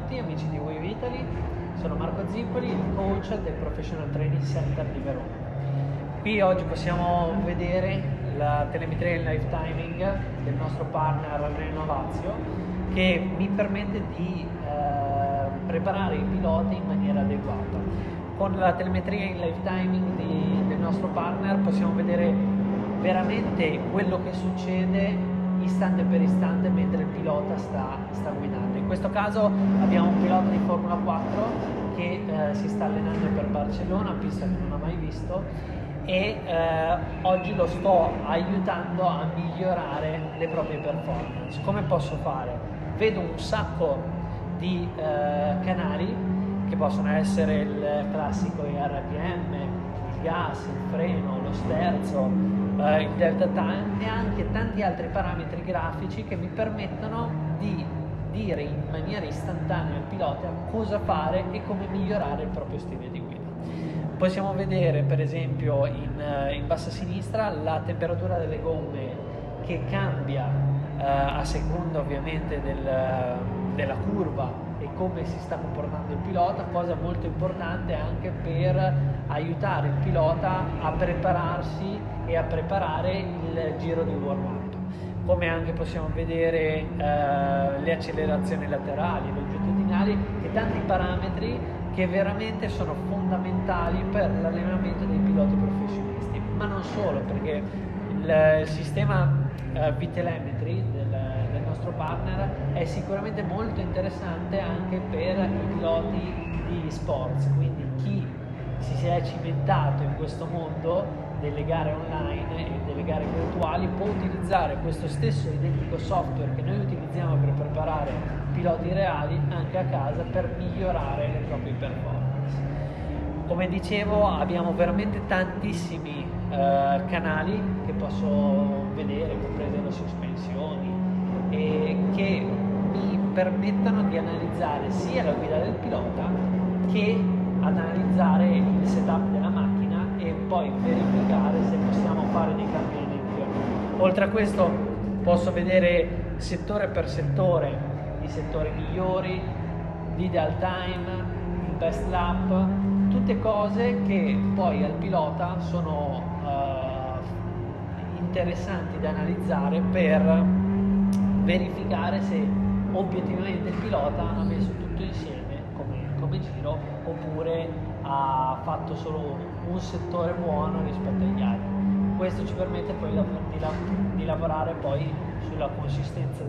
tutti amici di Wave Italy, sono Marco Zippoli, il coach del Professional Training Center di Verona. Qui oggi possiamo vedere la telemetria in live timing del nostro partner Renovatio, che mi permette di preparare i piloti in maniera adeguata. Con la telemetria in live timing del nostro partner possiamo vedere veramente quello che succede istante per istante mentre il pilota sta guidando. In questo caso abbiamo un pilota di Formula 4 che si sta allenando per Barcellona, pista che non ha mai visto, e oggi lo sto aiutando a migliorare le proprie performance. Come posso fare? Vedo un sacco di canali che possono essere il classico RPM, il gas, il freno, lo sterzo, il delta time e anche tanti altri parametri grafici che mi permettono di dire in maniera istantanea al pilota cosa fare e come migliorare il proprio stile di guida. Possiamo vedere per esempio in bassa a sinistra la temperatura delle gomme che cambia a seconda ovviamente della curva e come si sta comportando il pilota, cosa molto importante anche per aiutare il pilota a prepararsi e a preparare il giro di warm-up. Come anche possiamo vedere le accelerazioni laterali, longitudinali e tanti parametri che veramente sono fondamentali per l'allenamento dei piloti professionisti, ma non solo, perché il sistema V-Telemetry del nostro partner è sicuramente molto interessante anche per i piloti di sports, quindi chi si è cimentato in questo mondo delle gare online e delle gare virtuali può utilizzare questo stesso identico software che noi utilizziamo per preparare piloti reali anche a casa per migliorare le proprie performance. Come dicevo, abbiamo veramente tantissimi canali che posso vedere, comprese le sospensioni, e che mi permettono di analizzare sia la guida del pilota che analizzare il setup della macchina e poi verificare se possiamo fare dei cambiamenti. Oltre a questo posso vedere settore per settore i settori migliori, l'ideal time, il best lap, tutte cose che poi al pilota sono interessanti da analizzare per verificare se obiettivamente il pilota ha messo tutto insieme come giro oppure ha fatto solo un settore buono rispetto agli altri. Questo ci permette poi di lavorare poi sulla consistenza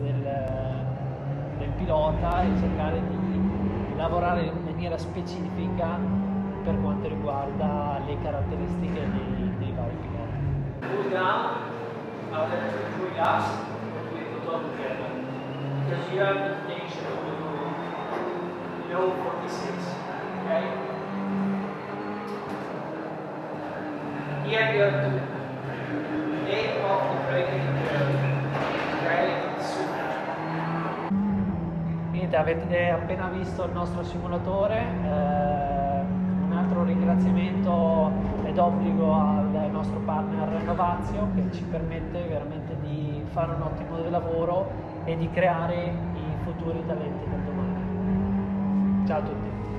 del pilota e cercare di lavorare in maniera specifica per quanto riguarda le caratteristiche dei vari piloti. Cool down, after 3 laps, we put all together. Because you have the tension below 46, okay? Here you have to take off the braking curve, okay? Niente, avete appena visto il nostro simulatore. Un altro ringraziamento è d'obbligo al nostro partner Renovatio, che ci permette veramente di fare un ottimo lavoro e di creare i futuri talenti del domani. Ciao a tutti.